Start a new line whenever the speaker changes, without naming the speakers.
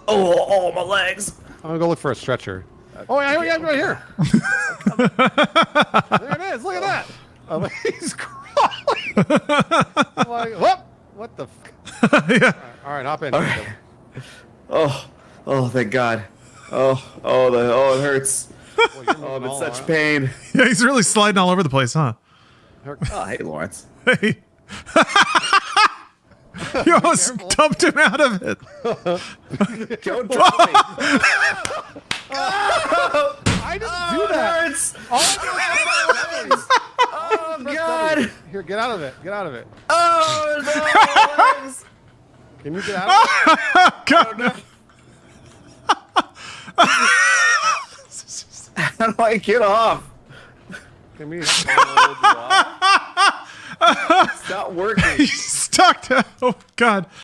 Oh, my legs.
I'm gonna go look for a stretcher. Oh, yeah, right here. There it is. Look at that. Oh, he's crawling. I'm like, whoop. What the?
Yeah.
All right, hop in.
All right. Oh, thank God. Oh, it hurts.
Well,
Oh, I'm in such pain.
Yeah, he's really sliding all over the place, huh?
Oh, hey, Lawrence.
Hey. You almost dumped him out of it.
Don't drop me.
I didn't do that.
Hurts.
Oh,
God.
Here, get out of it. Get out of it.
Oh, no, legs.
Can you get out of it?
God.
How do I get off?
Can we hold you off?
It's not working.
He's stuck. Oh, God.